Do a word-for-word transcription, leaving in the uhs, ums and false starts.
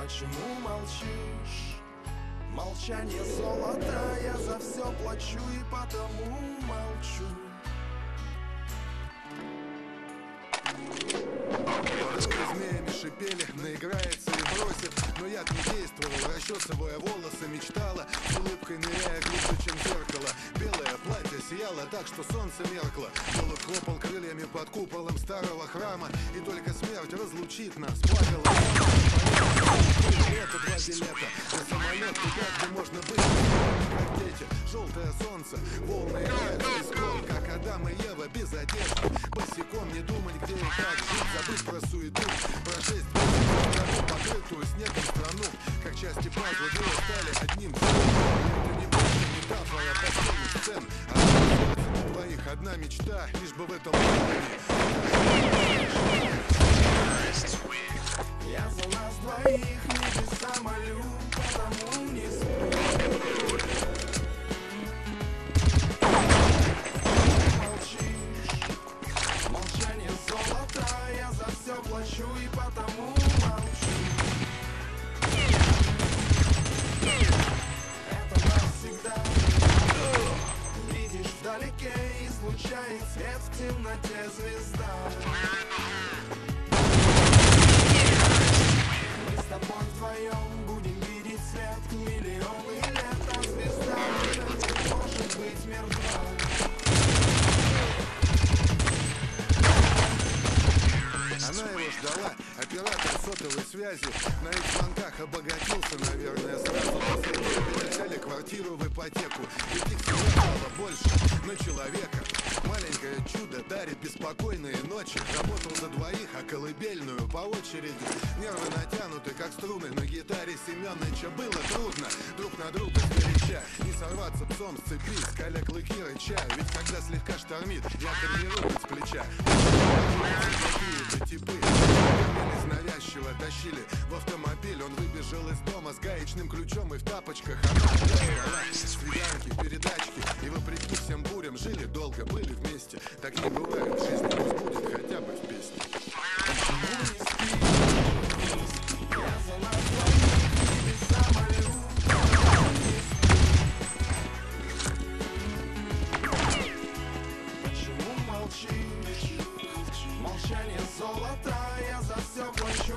Почему молчишь? Молчание золото, я за все плачу и потому молчу. Змеями шипели, наиграется и бросит. Но я не действовал, расчесывая волосы, мечтала, с улыбкой ныряя глубже, чем зеркало. Белое платье сияло так, что солнце меркло. Голубь хлопал крыльями под куполом старого храма, и только смерть разлучит нас. Плакала это два билета на самолет туда, где можно быть как дети. Желтое солнце, волны играют с песком, как Адам и Ева без одежды. Босиком не думать, где и как жить, забыть про суету, про шесть месяцев, покрытую снегом страну. Как части пазла двое стали одним целым. Это не просто метафора последних сцен, а на двоих одна мечта, лишь бы в этом я за нас двоих небеса молю, потому не сплю. Молчишь, молчание золото, я за все плачу и потому молчу. Это навсегда. Видишь вдалеке, излучает свет в темноте звезда. С тобой вдвоем будем видеть свет миллионы лет, а звезда уже не может быть мертва. Она его ждала, оператор сотовой связи. На их звонках обогатился, наверное, сразу. Взяли квартиру в ипотеку, и их всего стало больше на человека. Маленькое чудо дарит беспокойные ночи. Работал за двоих, а колыбельную по очереди. Нервы натянуты, как струны на гитаре Семёныча. Было трудно друг на друга сгоряча. Не сорваться псом с цепи, скаля клыки рыча. Ведь когда слегка штормит, я тренируюсь с плеча. Какие-то типы из навязчиво тащили в автомобиль. Он выбежал из дома с гаечным ключом и в тапочках. Свиданки, передачки. И вопреки всем бурям жили долго, были вместе. Так не бывает в жизни, пусть будет хотя бы в песне. Почему не спишь? Я за нас двоих небеса молю. Почему молчишь? Молчание золото, я за все плачу.